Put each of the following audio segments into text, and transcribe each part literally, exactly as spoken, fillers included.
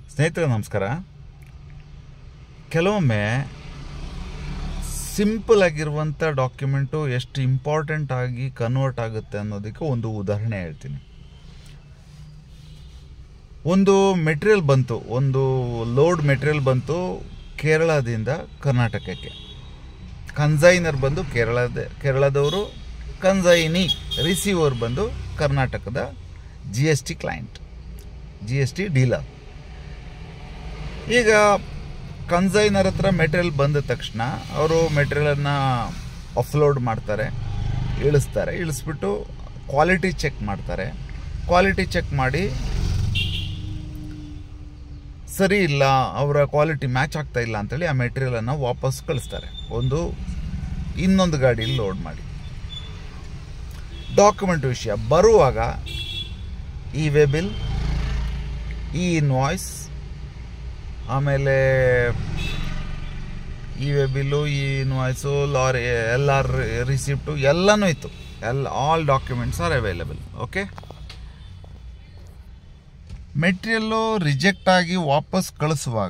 ಸ್ನೇಹಿತರೆ ನಮಸ್ಕಾರ. ಕೆಲವೊಮ್ಮೆ ಸಿಂಪಲ್ ಆಗಿರುವಂಥ ಡಾಕ್ಯುಮೆಂಟು ಎಷ್ಟು ಇಂಪಾರ್ಟೆಂಟ್ ಆಗಿ ಕನ್ವರ್ಟ್ ಆಗುತ್ತೆ ಅನ್ನೋದಕ್ಕೆ ಒಂದು ಉದಾಹರಣೆ ಹೇಳ್ತೀನಿ. ಒಂದು ಮೆಟೀರಿಯಲ್ ಬಂತು, ಒಂದು ಲೋಡ್ ಮೆಟೀರಿಯಲ್ ಬಂತು ಕೇರಳದಿಂದ ಕರ್ನಾಟಕಕ್ಕೆ. ಕನ್ಸೈನರ್ ಬಂದು ಕೇರಳದ ಕೇರಳದವರು, ಕನ್ಸೈನಿ ರಿಸೀವರ್ ಬಂದು ಕರ್ನಾಟಕದ G S T client, G S T dealer. ಈಗ ಕನ್ಸೈನರ್ ಹತ್ರ ಮೆಟೀರಿಯಲ್ ಬಂದ ತಕ್ಷಣ ಅವರು ಮೆಟೀರಿಯಲನ್ನು ಆಫ್ಲೋಡ್ ಮಾಡ್ತಾರೆ, ಇಳಿಸ್ತಾರೆ. ಇಳಿಸ್ಬಿಟ್ಟು ಕ್ವಾಲಿಟಿ ಚೆಕ್ ಮಾಡ್ತಾರೆ. ಕ್ವಾಲಿಟಿ ಚೆಕ್ ಮಾಡಿ ಸರಿ ಇಲ್ಲ, ಅವರ ಕ್ವಾಲಿಟಿ ಮ್ಯಾಚ್ ಆಗ್ತಾ ಇಲ್ಲ ಅಂತೇಳಿ ಆ ಮೆಟೀರಿಯಲನ್ನು ವಾಪಸ್ ಕಳಿಸ್ತಾರೆ, ಒಂದು ಇನ್ನೊಂದು ಗಾಡಿಯಲ್ಲಿ ಲೋಡ್ ಮಾಡಿ. ಡಾಕ್ಯುಮೆಂಟ್ ವಿಷಯ ಬರುವಾಗ ಈ ವೇ ಬಿಲ್, ಈ ಇನ್ವಾಯ್ಸ್, ಆಮೇಲೆ ಈ ವೇ ಬಿಲ್ಲು, ಈ invoice, lorry, L R receipt ಎಲ್ಲನೂ ಇತ್ತು. ಎಲ್ಲ all documents are available. Okay, material reject ಆಗಿ ವಾಪಸ್ ಕಳಿಸುವಾಗ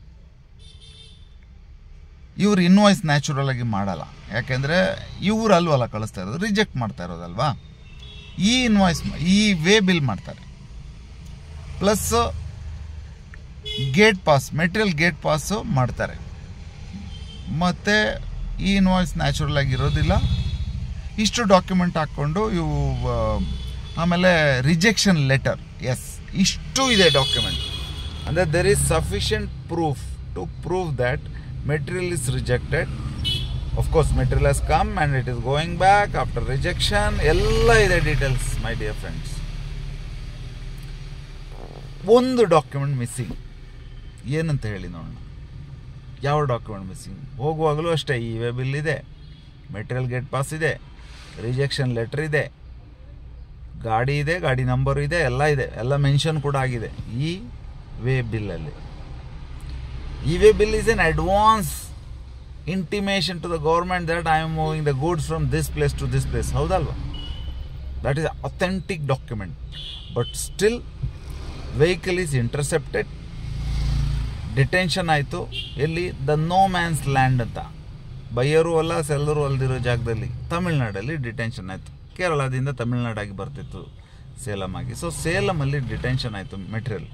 ಇವ್ರು ಇನ್ವಾಯ್ಸ್ ನ್ಯಾಚುರಲ್ ಆಗಿ ಮಾಡಲ್ಲ. ಯಾಕೆಂದರೆ ಇವ್ರು ಅಲ್ವಲ್ಲ ಕಳಿಸ್ತಾ ಇರೋದು, ರಿಜೆಕ್ಟ್ ಮಾಡ್ತಾ ಇರೋದಲ್ವಾ. ಈ ಇನ್ವಾಯ್ಸ್, ಈ ವೇ ಬಿಲ್ ಮಾಡ್ತಾರೆ. Plus gate pass, material gate pass ಮಾಡ್ತಾರೆ. ಮತ್ತು ಈ ಇನ್ವಾಯ್ಸ್ ನ್ಯಾಚುರಲ್ ಆಗಿರೋದಿಲ್ಲ. ಇಷ್ಟು ಡಾಕ್ಯುಮೆಂಟ್ ಹಾಕ್ಕೊಂಡು ಇವು, ಆಮೇಲೆ ರಿಜೆಕ್ಷನ್ ಲೆಟರ್, ಎಸ್, ಇಷ್ಟು ಇದೆ ಡಾಕ್ಯುಮೆಂಟ್. ಅಂದರೆ there is sufficient proof to prove that material is rejected. Of course material has come and it is going back after rejection, ಎಲ್ಲ ಇದೆ ಡೀಟೇಲ್ಸ್ ಮೈ ಡಿಯರ್ ಫ್ರೆಂಡ್ಸ್. ಒಂದು document missing. ಏನಂತ ಹೇಳಿ ನೋಡೋಣ. ಯಾವ ಡಾಕ್ಯುಮೆಂಟ್ ಮಿಸ್ಸಿಂಗ್? ಹೋಗುವಾಗಲೂ ಅಷ್ಟೇ, ಈ ವೇ ಬಿಲ್ ಇದೆ, ಮೆಟೀರಿಯಲ್ ಗೇಟ್ ಪಾಸ್ ಇದೆ, ರಿಜೆಕ್ಷನ್ ಲೆಟರ್ ಇದೆ, ಗಾಡಿ ಇದೆ, ಗಾಡಿ ನಂಬರು ಇದೆ, ಎಲ್ಲ ಇದೆ, ಎಲ್ಲ ಮೆನ್ಷನ್ ಕೂಡ ಆಗಿದೆ ಈ ವೇ ಬಿಲ್ಲಲ್ಲಿ. ಈ way bill is an advance intimation to the government that I am moving the goods from this place to this place. ಹೌದಲ್ವಾ? That is authentic document. But still vehicle is intercepted, detention ಆಯಿತು. ಎಲ್ಲಿ? The no man's land ಅಂತ, buyer ಅಲ್ಲ seller ಅಲ್ದಿರೋ ಜಾಗದಲ್ಲಿ, ತಮಿಳ್ನಾಡಲ್ಲಿ detention ಆಯಿತು. ಕೇರಳದಿಂದ ತಮಿಳ್ನಾಡಾಗಿ ಬರ್ತಿತ್ತು ಸೇಲಮ್ ಆಗಿ. ಸೊ ಸೇಲಮಲ್ಲಿ ಡಿಟೆನ್ಷನ್ ಆಯಿತು ಮೆಟೀರಿಯಲ್.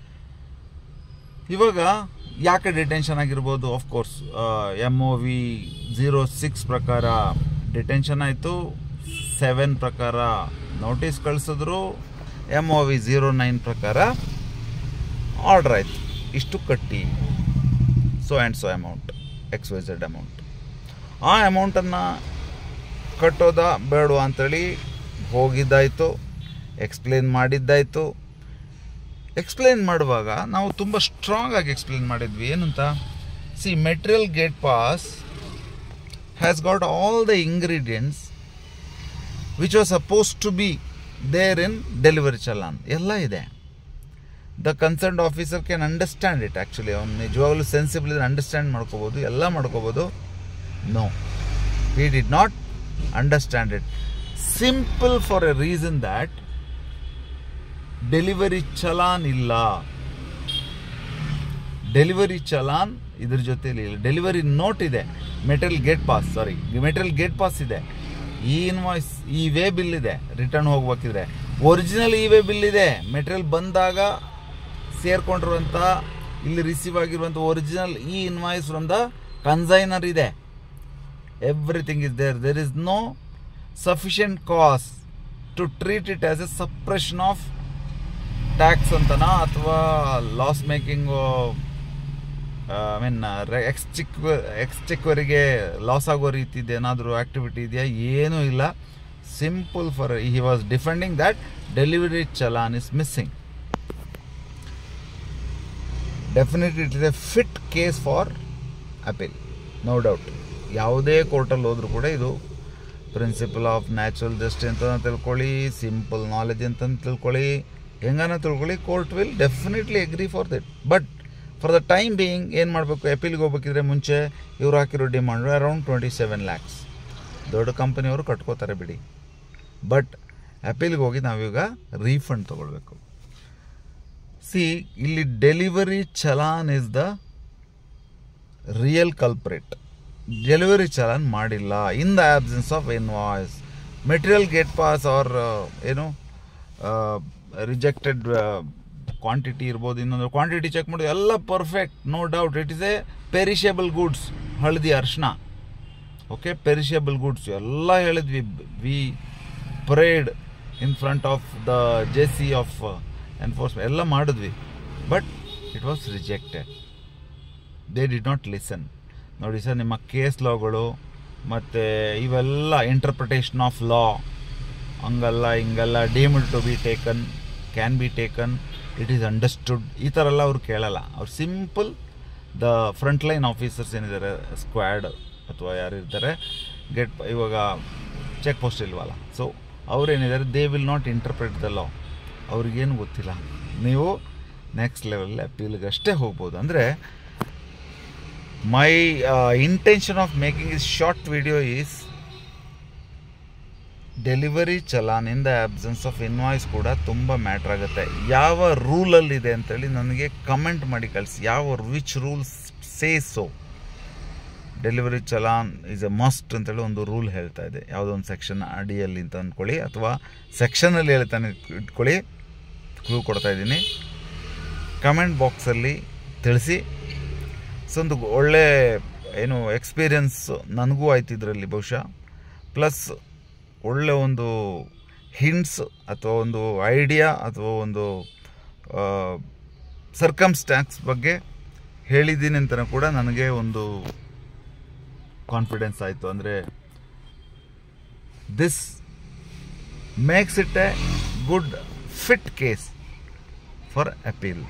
ಇವಾಗ ಯಾಕೆ ಡಿಟೆನ್ಷನ್ ಆಗಿರ್ಬೋದು? Of course M O V zero six ಪ್ರಕಾರ ಡಿಟೆನ್ಷನ್ ಆಯಿತು, ಸೆವೆನ್ ಪ್ರಕಾರ ನೋಟಿಸ್ ಕಳಿಸಿದ್ರು, M O V zero nine ಪ್ರಕಾರ ಆರ್ಡರ್ ಆಯಿತು, ಇಷ್ಟು ಕಟ್ಟಿ, so and so amount, X Y Z amount. ಆ ಅಮೌಂಟನ್ನು ಕಟ್ಟೋದಾ ಬೇಡ ಅಂಥೇಳಿ ಹೋಗಿದ್ದಾಯಿತು, ಎಕ್ಸ್ಪ್ಲೇನ್ ಮಾಡಿದ್ದಾಯಿತು. ಎಕ್ಸ್ಪ್ಲೇನ್ ಮಾಡುವಾಗ ನಾವು ತುಂಬ ಸ್ಟ್ರಾಂಗ್ ಆಗಿ ಎಕ್ಸ್ಪ್ಲೇನ್ ಮಾಡಿದ್ವಿ. ಏನಂತ? See, material gate pass has got all the ingredients which was suppose to be there in delivery challan. ಎಲ್ಲ ಇದೆ. The concerned officer can understand it. Actually ಅವ್ನು ನಿಜವಾಗ್ಲೂ ಸೆನ್ಸಿಬಲ್ ಇದೆ, ಅಂಡರ್ಸ್ಟ್ಯಾಂಡ್ ಮಾಡ್ಕೋಬೋದು, ಎಲ್ಲ ಮಾಡ್ಕೋಬೋದು. No, he did not understand it. Simple for a reason that delivery challan ಇಲ್ಲ. Delivery challan ಇದ್ರ ಜೊತೆಲಿ ಇಲ್ಲ. ಡೆಲಿವರಿ ನೋಟ್ ಇದೆ, material gate pass, sorry material gate pass ಇದೆ, ಈ ಇನ್ವಾಯ್ಸ್, ಈ ವೇ ಬಿಲ್ ಇದೆ, ರಿಟರ್ನ್ ಹೋಗ್ಬೇಕಿದ್ರೆ ಒರಿಜಿನಲ್ ಈ ವೇ ಬಿಲ್ ಇದೆ, ಮೆಟೀರಿಯಲ್ ಬಂದಾಗ ಸೇರ್ಕೊಂಡಿರುವಂಥ, ಇಲ್ಲಿ ರಿಸೀವ್ ಆಗಿರುವಂಥ ಒರಿಜಿನಲ್ ಈ ಇನ್ವಾಯ್ಸ್ ಫ್ರಮ್ ದ ಕನ್ಸೈನರ್ ಇದೆ. Everything is there. There is no sufficient cause to treat it as a suppression of tax ಅಂತನಾ, ಅಥವಾ loss making, I mean exchequer ಎಕ್ಸ್ಚೆಕ್ವರಿಗೆ ಲಾಸ್ ಆಗೋ ರೀತಿದು ಏನಾದರೂ ಆ್ಯಕ್ಟಿವಿಟಿ ಇದೆಯಾ? ಏನೂ ಇಲ್ಲ. Simple for he was defending that delivery challan is missing. Definitely it is A fit case for appeal, no doubt. ಯಾವುದೇ ಕೋರ್ಟಲ್ಲಿ ಹೋದರೂ ಕೂಡ ಇದು ಪ್ರಿನ್ಸಿಪಲ್ ಆಫ್ ನ್ಯಾಚುರಲ್ ಜಸ್ಟಿಸ್ ಅಂತ ತಿಳ್ಕೊಳ್ಳಿ, ಸಿಂಪಲ್ ನಾಲೆಜ್ ಅಂತ ತಿಳ್ಕೊಳ್ಳಿ, ಹೆಂಗಾನ ತಿಳ್ಕೊಳ್ಳಿ, court will definitely agree for that. But for the time being ಏನು ಮಾಡಬೇಕು? ಅಪೀಲ್ಗೆ ಹೋಗ್ಬೇಕಿದ್ರೆ ಮುಂಚೆ ಇವ್ರು ಹಾಕಿರೋ demand around twenty seven lakhs. ದೊಡ್ಡ ಕಂಪನಿಯವರು ಕಟ್ಕೋತಾರೆ ಬಿಡಿ, ಬಟ್ ಅಪೀಲ್ಗೆ ಹೋಗಿ ನಾವೀಗ ರೀಫಂಡ್ ತೊಗೊಳ್ಬೇಕು. ಸಿ ಇಲ್ಲಿ delivery challan is the real culprit. Delivery challan ಮಾಡಿಲ್ಲ in the absence of invoice. Material gate pass or ಏನು ರಿಜೆಕ್ಟೆಡ್ ಕ್ವಾಂಟಿಟಿ ಇರ್ಬೋದು, ಇನ್ನೊಂದು ಕ್ವಾಂಟಿಟಿ ಚೆಕ್ ಮಾಡೋದು ಎಲ್ಲ perfect, no doubt. It is a perishable goods, ಹಳದಿ ಅರ್ಶಿನ, ಓಕೆ, ಪೆರಿಷೇಬಲ್ ಗೂಡ್ಸ್ ಎಲ್ಲ ಹೇಳಿದ್ವಿ. We prayed in front of the J C of enforcement ಎಲ್ಲ ಮಾಡಿದ್ವಿ, but it was rejected. They did not listen. ನೋಡಿ sir, ನಿಮ್ಮ ಕೇಸ್ ಲಾಗಳು ಮತ್ತು ಇವೆಲ್ಲ ಇಂಟರ್ಪ್ರಿಟೇಷನ್ ಆಫ್ ಲಾ, ಹಂಗಲ್ಲ ಹಿಂಗಲ್ಲ, deemed to be taken, can be taken, it is understood, ಈ ಥರ ಎಲ್ಲ ಅವ್ರು ಕೇಳಲ್ಲ. ಅವ್ರು simple the front line officers ಏನಿದ್ದಾರೆ, ಸ್ಕ್ವಾಡ್ ಅಥವಾ ಯಾರಿರ್ತಾರೆ, ಗೆಟ್ ಇವಾಗ ಚೆಕ್ ಪೋಸ್ಟ್ ಇಲ್ವಲ್ಲ, ಸೊ ಅವ್ರೇನಿದ್ದಾರೆ, they will not interpret the law. ಅವ್ರಿಗೇನು ಗೊತ್ತಿಲ್ಲ. ನೀವು ನೆಕ್ಸ್ಟ್ ಲೆವೆಲ್ ಅಪೀಲ್ಗೆ ಅಷ್ಟೇ ಹೋಗ್ಬೋದು. ಅಂದರೆ my intention of making is short video is delivery challan in the absence of invoice ಕೂಡ ತುಂಬ ಮ್ಯಾಟ್ರ್ ಆಗುತ್ತೆ. ಯಾವ ರೂಲಲ್ಲಿದೆ ಅಂತೇಳಿ ನನಗೆ ಕಮೆಂಟ್ ಮಾಡಿ ಕಳಿಸಿ. ಯಾವ which rules say so delivery challan is a must ಅಂತೇಳಿ ಒಂದು ರೂಲ್ ಹೇಳ್ತಾ ಇದೆ, ಯಾವುದೋ ಒಂದು ಸೆಕ್ಷನ್ ಅಡಿಯಲ್ಲಿ ಅಂತ ಅಂದ್ಕೊಳ್ಳಿ, ಅಥವಾ ಸೆಕ್ಷನಲ್ಲಿ ಹೇಳ್ತಾನೆ ಇಟ್ಕೊಳ್ಳಿ, ಕ್ಲೂ ಕೊಡ್ತಾ ಇದ್ದೀನಿ. ಕಮೆಂಟ್ ಬಾಕ್ಸಲ್ಲಿ ತಿಳಿಸಿ. ಸೊ ಒಂದು ಒಳ್ಳೆ ಏನು ಎಕ್ಸ್ಪೀರಿಯನ್ಸ್ ನನಗೂ ಆಯ್ತು ಇದರಲ್ಲಿ ಬಹುಶಃ. ಪ್ಲಸ್ ಒಳ್ಳೆ ಒಂದು ಹಿಂಟ್ಸ್ ಅಥವಾ ಒಂದು ಐಡಿಯಾ ಅಥವಾ ಒಂದು ಸರ್ಕಮ್ಸ್ಟ್ಯಾನ್ಸ್ ಬಗ್ಗೆ ಹೇಳಿದ್ದೀನಿ ಅಂತಲೂ ಕೂಡ ನನಗೆ ಒಂದು ಕಾನ್ಫಿಡೆನ್ಸ್ ಆಯಿತು. ಅಂದರೆ this makes it a good fit case for appeal.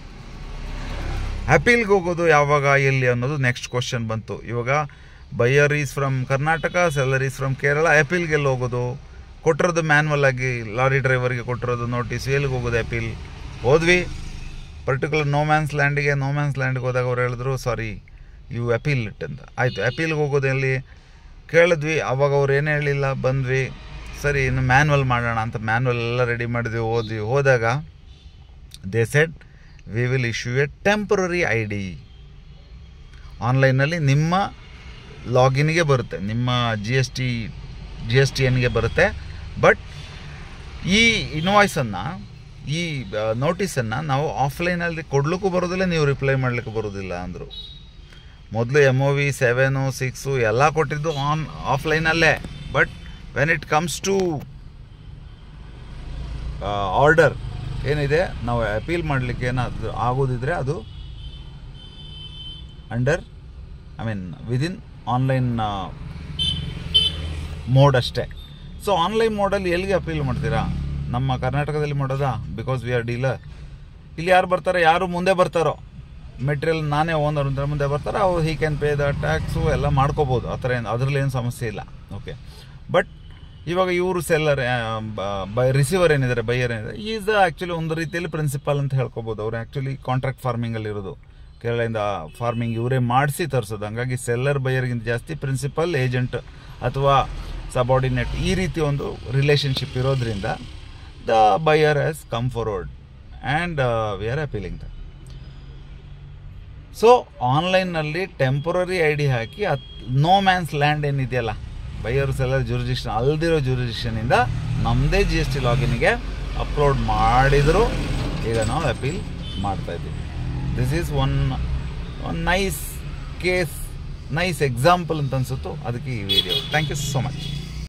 ಅಪೀಲ್ಗೆ ಹೋಗೋದು ಯಾವಾಗ, ಎಲ್ಲಿ ಅನ್ನೋದು ನೆಕ್ಸ್ಟ್ ಕ್ವಶನ್ ಬಂತು. ಇವಾಗ buyer is from Karnataka, seller is from Kerala, ಅಪೀಲ್ಗೆ ಎಲ್ಲಿ ಹೋಗೋದು? ಕೊಟ್ಟಿರೋದು ಮ್ಯಾನ್ವಲ್ ಆಗಿ ಲಾರಿ ಡ್ರೈವರ್ಗೆ ಕೊಟ್ಟಿರೋದು ನೋಟಿಸ್, ಎಲ್ಲಿಗೆ ಹೋಗೋದು ಅಪೀಲ್? ಹೋದ್ವಿ ಪರ್ಟಿಕ್ಯುಲರ್ ನೋ ಮ್ಯಾನ್ಸ್ ಲ್ಯಾಂಡಿಗೆ. ನೋ ಮ್ಯಾನ್ಸ್ ಲ್ಯಾಂಡ್ಗೆ ಹೋದಾಗ ಅವ್ರು ಹೇಳಿದ್ರು ಸಾರಿ ಯು ಅಪೀಲ್ ಇಟ್ ಅಂತ. ಆಯಿತು, ಅಪೀಲ್ಗೆ ಹೋಗೋದು ಎಲ್ಲಿ ಕೇಳಿದ್ವಿ. ಅವಾಗ ಅವ್ರು ಏನು ಹೇಳಿಲ್ಲ, ಬಂದ್ವಿ, ಸರಿ ಇನ್ನು ಮ್ಯಾನ್ವಲ್ ಮಾಡೋಣ ಅಂತ ಮ್ಯಾನ್ವಲ್ ಎಲ್ಲ ರೆಡಿ ಮಾಡಿದ್ವಿ, ಹೋದ್ವಿ. ಹೋದಾಗ they said we will issue a temporary I D. ಆನ್ಲೈನಲ್ಲಿ ನಿಮ್ಮ ಲಾಗಿನ್ಗೆ ಬರುತ್ತೆ, ನಿಮ್ಮ G S T G S T ಎನ್ಗೆ ಬರುತ್ತೆ. ಬಟ್ ಈ ಇನ್ವಾಯ್ಸನ್ನು, ಈ ನೋಟಿಸನ್ನು ನಾವು ಆಫ್ಲೈನಲ್ಲಿ ಕೊಡಲಿಕ್ಕೂ ಬರೋದಿಲ್ಲ, ನೀವು ರಿಪ್ಲೈ ಮಾಡಲಿಕ್ಕೆ ಬರೋದಿಲ್ಲ ಅಂದರು. ಮೊದಲು M O V seven six ಎಲ್ಲ ಕೊಟ್ಟಿದ್ದು ಆನ್ ಆಫ್ಲೈನಲ್ಲೇ. But when it comes to order ಏನಿದೆ, ನಾವು ಅಪೀಲ್ ಮಾಡಲಿಕ್ಕೆ ಏನಾದರೂ ಆಗೋದಿದ್ರೆ ಅದು under I mean within online mode ಅಷ್ಟೇ. ಸೊ ಆನ್ಲೈನ್ ಮೋಡಲ್ಲಿ ಎಲ್ಲಿಗೆ ಅಪೀಲ್ ಮಾಡ್ತೀರಾ? ನಮ್ಮ ಕರ್ನಾಟಕದಲ್ಲಿ ಮಾಡೋದಾ? Because we are dealer. ಇಲ್ಲಿ ಯಾರು ಬರ್ತಾರೆ, ಯಾರು ಮುಂದೆ ಬರ್ತಾರೋ, ಮೆಟೀರಿಯಲ್ ನಾನೇ ಓನರ್ ಅಂತ ಮುಂದೆ ಬರ್ತಾರೆ, ಅವ್ರು he can pay the tax ಎಲ್ಲ ಮಾಡ್ಕೋಬೋದು. ಆ ಥರ ಏನು ಅದರಲ್ಲಿ ಏನು ಸಮಸ್ಯೆ ಇಲ್ಲ. ಓಕೆ, ಬಟ್ ಇವಾಗ ಇವರು ಸೆಲ್ಲರ್ ಬೈ ರಿಸೀವರ್ ಏನಿದ್ದಾರೆ, ಬೈಯರ್ ಏನಿದ್ದಾರೆ, ಈಸ್ ಆ್ಯಕ್ಚುಲಿ ಒಂದು ರೀತಿಯಲ್ಲಿ ಪ್ರಿನ್ಸಿಪಾಲ್ ಅಂತ ಹೇಳ್ಕೊಬೋದು. ಅವರು ಆ್ಯಕ್ಚುಲಿ ಕಾಂಟ್ರಾಕ್ಟ್ ಫಾರ್ಮಿಂಗಲ್ಲಿ ಇರೋದು, ಕೇರಳದಿಂದ ಫಾರ್ಮಿಂಗ್ ಇವರೇ ಮಾಡಿಸಿ ತರಿಸೋದು. ಹಂಗಾಗಿ ಸೆಲ್ಲರ್ ಬೈಯರ್ಗಿಂತ ಜಾಸ್ತಿ ಪ್ರಿನ್ಸಿಪಲ್, ಏಜೆಂಟ್ ಅಥವಾ ಸಬಾರ್ಡಿನೇಟ್ ಈ ರೀತಿ ಒಂದು ರಿಲೇಷನ್ಶಿಪ್ ಇರೋದ್ರಿಂದ the buyer has come forward and we are appealing the. So ಆನ್ಲೈನ್ನಲ್ಲಿ ಟೆಂಪರರಿ ಐ ಡಿ ಹಾಕಿ ಅದು ನೋ ಮ್ಯಾನ್ಸ್ ಲ್ಯಾಂಡ್ ಏನಿದೆಯಲ್ಲ, ಬೈಯರ್ ಸೆಲ್ಲರ್ ಜುರಿಡಿಕ್ಷನ್ ಅಲ್ದಿರೋ ಜುರಿಡಿಕ್ಷನಿಂದ ನಮ್ಮದೇ ಜಿ ಎಸ್ ಟಿ ಲಾಗಿನ್ಗೆ ಅಪ್ಲೋಡ್ ಮಾಡಿದರೂ ಈಗ ನಾವು ಅಪೀಲ್ ಮಾಡ್ತಾಯಿದ್ದೀವಿ. This is one one nice case, nice example ಅಂತ ಅನಿಸುತ್ತೋ, ಅದಕ್ಕೆ ಈ video. Thank you so much.